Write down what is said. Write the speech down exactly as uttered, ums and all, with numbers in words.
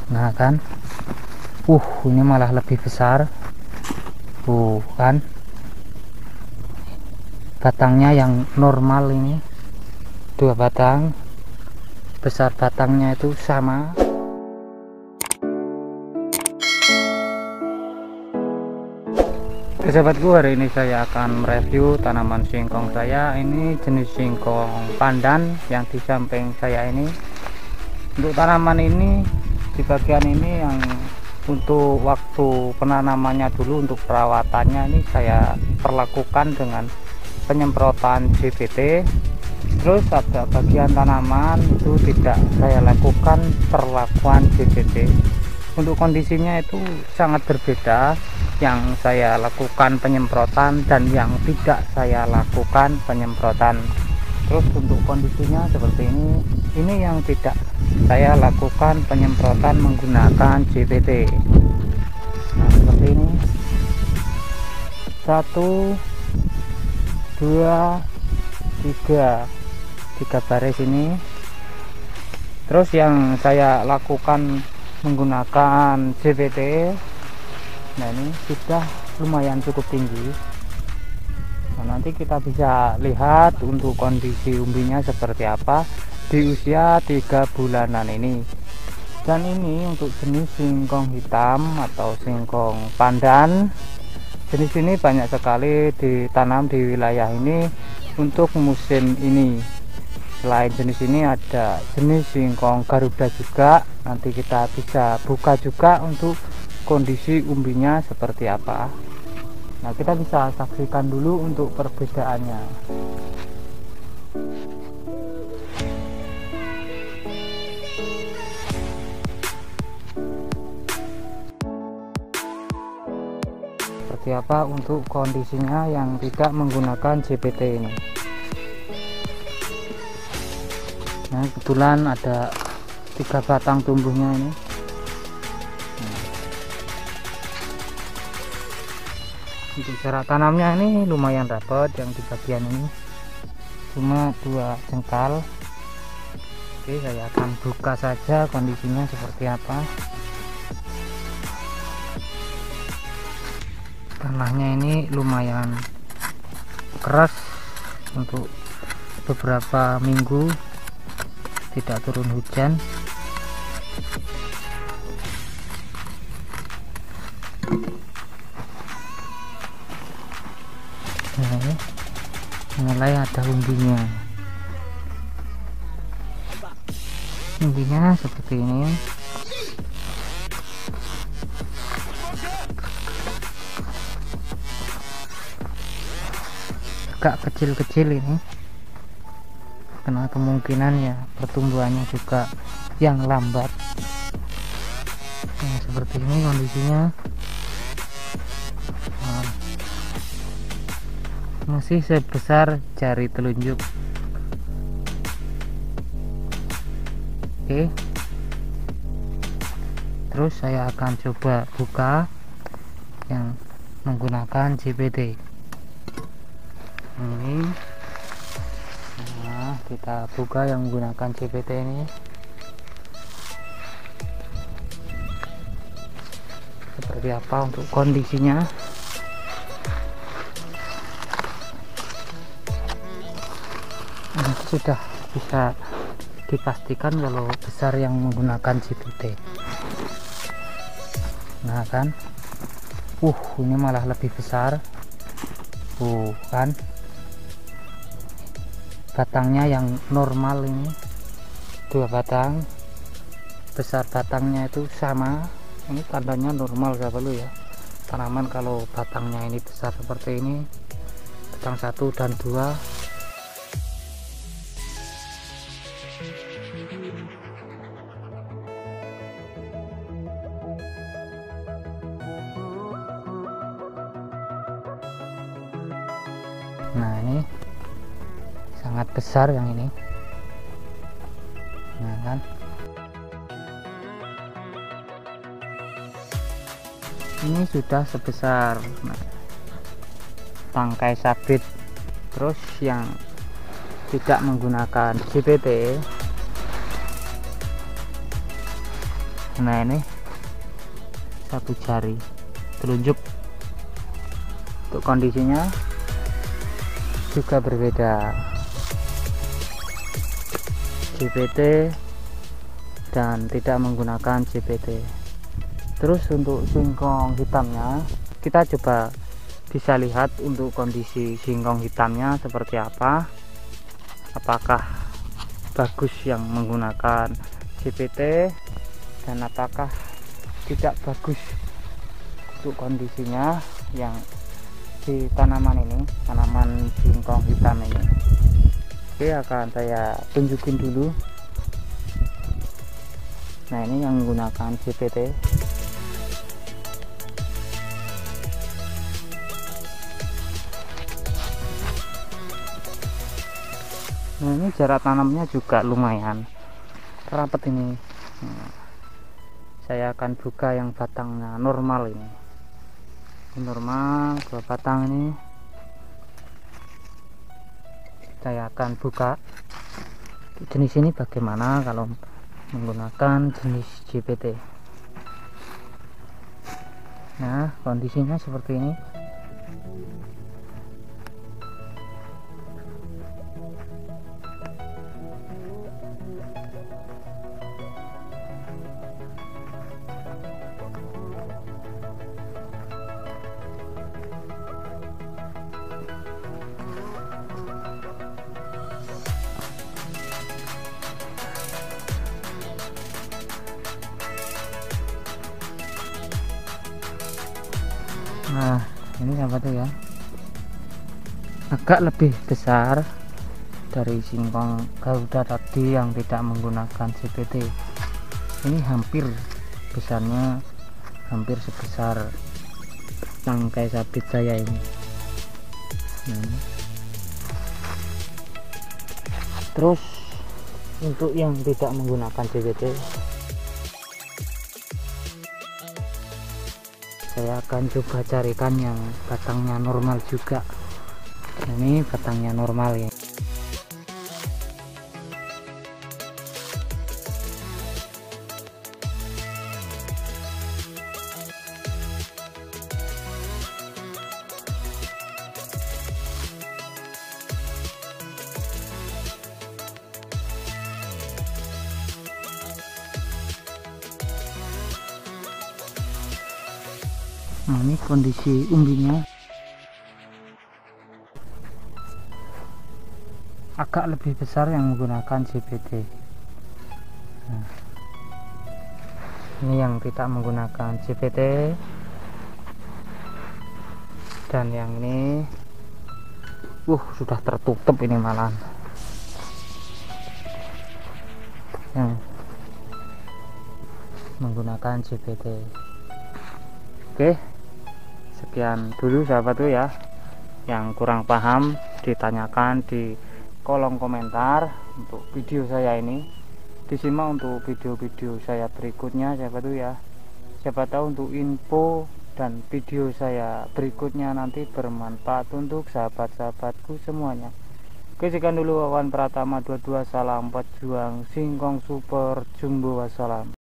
Nah kan, uh ini malah lebih besar. Uh kan, batangnya yang normal ini dua batang, besar batangnya itu sama. Oke sahabatku, hari ini saya akan mereview tanaman singkong saya. Ini jenis singkong pandan yang di samping saya ini. Untuk tanaman ini, di bagian ini yang untuk waktu penanamannya dulu, untuk perawatannya ini saya perlakukan dengan penyemprotan J B T. Terus ada bagian tanaman itu tidak saya lakukan perlakuan J B T. Untuk kondisinya itu sangat berbeda, yang saya lakukan penyemprotan dan yang tidak saya lakukan penyemprotan. Terus untuk kondisinya seperti ini, ini yang tidak saya lakukan penyemprotan menggunakan J B T. Nah seperti ini, satu dua tiga tiga baris ini. Terus yang saya lakukan menggunakan J B T, nah ini sudah lumayan cukup tinggi. Nah, nanti kita bisa lihat untuk kondisi umbinya seperti apa di usia tiga bulanan ini. Dan ini untuk jenis singkong hitam atau singkong pandan. Jenis ini banyak sekali ditanam di wilayah ini untuk musim ini. Selain jenis ini ada jenis singkong Garuda juga. Nanti kita bisa buka juga untuk kondisi umbinya seperti apa. Nah kita bisa saksikan dulu untuk perbedaannya. Seperti apa untuk kondisinya yang tidak menggunakan J B T ini. Nah kebetulan ada tiga batang tumbuhnya ini. Nah, untuk jarak tanamnya ini lumayan rapat, yang di bagian ini cuma dua jengkal. Oke, saya akan buka saja kondisinya seperti apa. Tanahnya ini lumayan keras, untuk beberapa minggu tidak turun hujan. Nah, mulai ada umbinya. Umbinya seperti ini. Agak kecil-kecil ini, karena kemungkinan ya pertumbuhannya juga yang lambat. Nah, seperti ini kondisinya. Nah, masih sebesar jari telunjuk. Oke, terus saya akan coba buka yang menggunakan J B T ini. Nah, kita buka yang menggunakan J B T ini. Seperti apa untuk kondisinya. Ini sudah bisa dipastikan kalau besar yang menggunakan J B T. Nah kan, uh ini malah lebih besar. Uh kan, batangnya yang normal ini dua batang, besar batangnya itu sama. Ini tandanya normal sahabat lu ya. Tanaman kalau batangnya ini besar seperti ini, batang satu dan dua, nah ini sangat besar yang ini. Nah kan, ini sudah sebesar nah, tangkai sabit. Terus yang tidak menggunakan J B T Nah ini satu jari telunjuk. Untuk kondisinya juga berbeda, J P T dan tidak menggunakan J P T. Terus untuk singkong hitamnya kita coba bisa lihat untuk kondisi singkong hitamnya seperti apa, apakah bagus yang menggunakan J P T dan apakah tidak bagus untuk kondisinya yang di tanaman ini, tanaman singkong hitam ini. Oke, akan saya tunjukin dulu. Nah ini yang menggunakan J P T. Nah ini jarak tanamnya juga lumayan rapat ini. Nah, saya akan buka yang batangnya normal ini. Normal dua batang ini saya akan buka. Jenis ini bagaimana kalau menggunakan jenis J P T. Nah kondisinya seperti ini. Nah ini apa tuh ya, agak lebih besar dari singkong Garuda tadi yang tidak menggunakan J P T. Ini hampir besarnya hampir sebesar tangkai sabit saya ini. Hmm. Terus untuk yang tidak menggunakan J P T, saya akan coba carikan yang batangnya normal juga. Ini batangnya normal ya. Nah ini kondisi umbinya agak lebih besar yang menggunakan J P T. Nah, ini yang tidak menggunakan J P T, dan yang ini uh sudah tertutup ini malah yang menggunakan J P T. Oke, sekian dulu sahabat tuh ya. Yang kurang paham ditanyakan di kolom komentar untuk video saya ini. Disimak untuk video-video saya berikutnya sahabat tuh ya. Siapa tahu untuk info dan video saya berikutnya nanti bermanfaat untuk sahabat-sahabatku semuanya. Oke, sekian dulu. Wawan Pratama dua puluh dua, salam pejuang singkong super jumbo, wassalam.